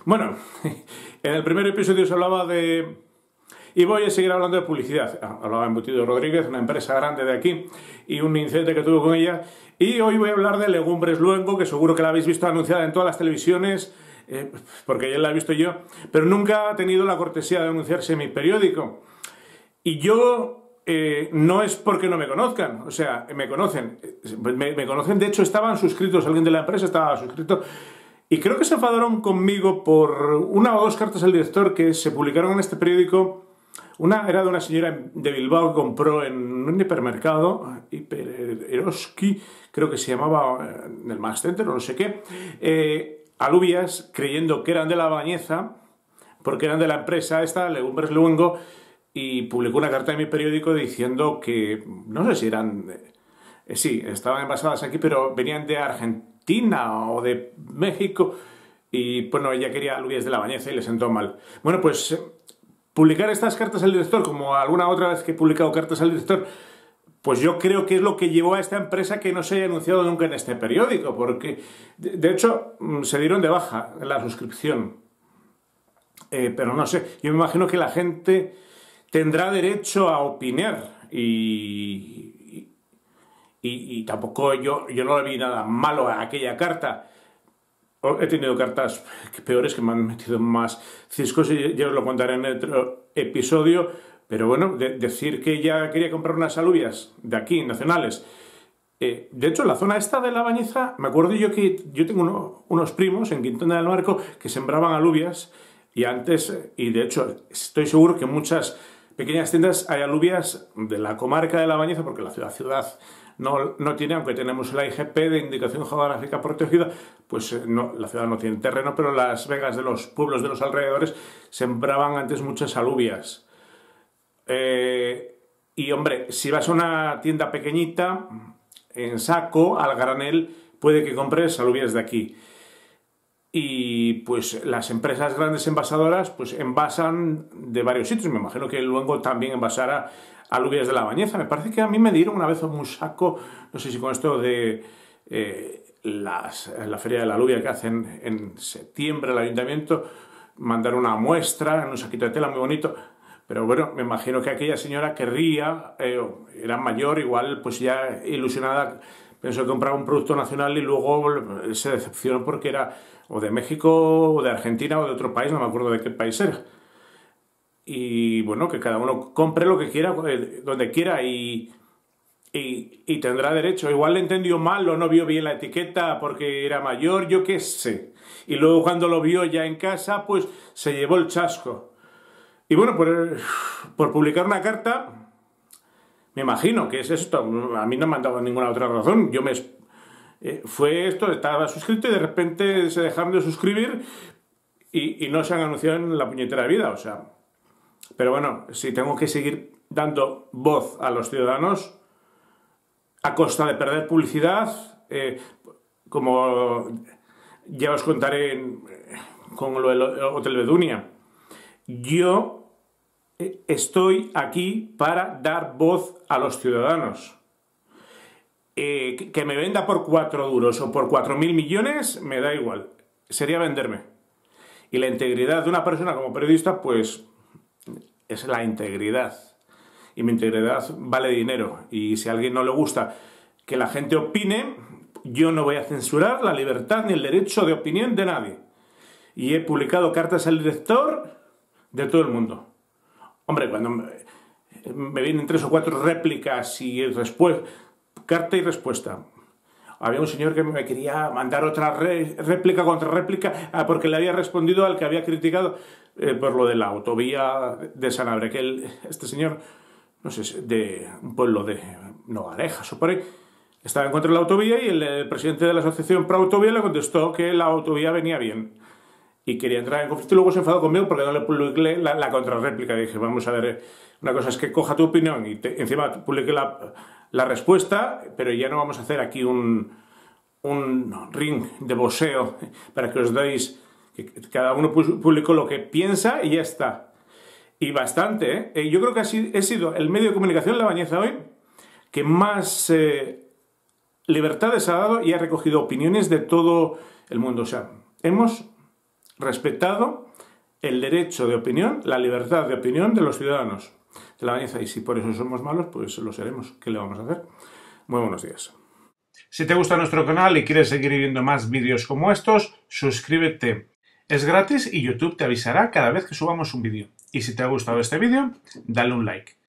Bueno, en el primer episodio se hablaba de... Y voy a seguir hablando de publicidad. Hablaba de Embutido Rodríguez, una empresa grande de aquí, y un incidente que tuve con ella. Y hoy voy a hablar de Legumbres Luengo, que seguro que la habéis visto anunciada en todas las televisiones, porque ya la he visto yo, pero nunca ha tenido la cortesía de anunciarse en mi periódico. Y yo... no es porque no me conozcan, o sea, me conocen, me conocen, de hecho estaban suscritos, alguien de la empresa estaba suscrito, y creo que se enfadaron conmigo por una o dos cartas al director que se publicaron en este periódico. Una era de una señora de Bilbao que compró en un hipermercado, Eroski, creo que se llamaba, en el Max Center o no sé qué, alubias, creyendo que eran de La Bañeza, porque eran de la empresa esta, Legumbres Luengo, y publicó una carta en mi periódico diciendo que, no sé si eran, sí, estaban envasadas aquí, pero venían de Argentina o de México, y bueno, ella quería alubias de La Bañeza y le sentó mal. Bueno, pues publicar estas cartas al director, como alguna otra vez que he publicado cartas al director, pues yo creo que es lo que llevó a esta empresa que no se haya anunciado nunca en este periódico, porque de hecho se dieron de baja en la suscripción. Pero no sé, yo me imagino que la gente tendrá derecho a opinar y tampoco yo no le vi nada malo a aquella carta. He tenido cartas peores que me han metido más ciscos y ya os lo contaré en otro episodio, pero bueno, decir que ella quería comprar unas alubias de aquí, nacionales. De hecho, en la zona esta de La Bañeza, me acuerdo yo que yo tengo unos primos en Quintana del Marco que sembraban alubias y antes, y de hecho estoy seguro que en muchas pequeñas tiendas hay alubias de la comarca de La Bañeza, porque la ciudad no tiene, aunque tenemos la IGP de Indicación Geográfica Protegida, pues no, la ciudad no tiene terreno, pero las vegas de los pueblos de los alrededores sembraban antes muchas alubias. Y hombre, si vas a una tienda pequeñita, en saco, al granel, puede que compres alubias de aquí. Y pues las empresas grandes envasadoras pues envasan de varios sitios. Me imagino que Luengo también envasará alubias de La Bañeza. Me parece que a mí me dieron una vez un saco, no sé si con esto de la feria de la alubia que hacen en septiembre el ayuntamiento, mandar una muestra en un saquito de tela muy bonito. Pero bueno, me imagino que aquella señora querría, era mayor, igual pues ya ilusionada, pensó que compraba un producto nacional y luego se decepcionó porque era o de México, o de Argentina, o de otro país, no me acuerdo de qué país era. Y bueno, que cada uno compre lo que quiera, donde quiera, y tendrá derecho. Igual le entendió mal o no vio bien la etiqueta porque era mayor, yo qué sé. Y luego cuando lo vio ya en casa, pues se llevó el chasco. Y bueno, por publicar una carta, me imagino que es esto. A mí no me han dado ninguna otra razón. Fue esto, estaba suscrito y de repente se dejaron de suscribir y no se han anunciado en la puñetera vida, o sea. Pero bueno, si tengo que seguir dando voz a los ciudadanos a costa de perder publicidad, como ya os contaré con lo del Hotel Bedunia, yo estoy aquí para dar voz a los ciudadanos. Que me venda por 4 duros o por 4.000 millones, me da igual. Sería venderme. Y la integridad de una persona como periodista, pues, es la integridad. Y mi integridad vale dinero. Y si a alguien no le gusta que la gente opine, yo no voy a censurar la libertad ni el derecho de opinión de nadie. Y he publicado cartas al director de todo el mundo. Hombre, cuando me vienen 3 o 4 réplicas y respuestas, carta y respuesta. Había un señor que me quería mandar otra réplica contra réplica porque le había respondido al que había criticado por lo de la autovía de Sanabria, que este señor, no sé, de un pueblo de Nogalejas o por ahí, estaba en contra de la autovía y el presidente de la Asociación Pro Autovía le contestó que la autovía venía bien y quería entrar en conflicto y luego se enfadó conmigo porque no le publiqué la contrarréplica. Dije, vamos a ver, una cosa es que coja tu opinión y encima publique la respuesta, pero ya no vamos a hacer aquí un ring de boxeo para que os deis, que cada uno publicó lo que piensa y ya está. Y bastante, ¿eh? Yo creo que he sido el medio de comunicación La Bañeza hoy que más libertades ha dado y ha recogido opiniones de todo el mundo. O sea, hemos respetado el derecho de opinión, la libertad de opinión de los ciudadanos de la Bañeza. Y si por eso somos malos, pues lo seremos. ¿Qué le vamos a hacer? Muy buenos días. Si te gusta nuestro canal y quieres seguir viendo más vídeos como estos, suscríbete. Es gratis y YouTube te avisará cada vez que subamos un vídeo. Y si te ha gustado este vídeo, dale un like.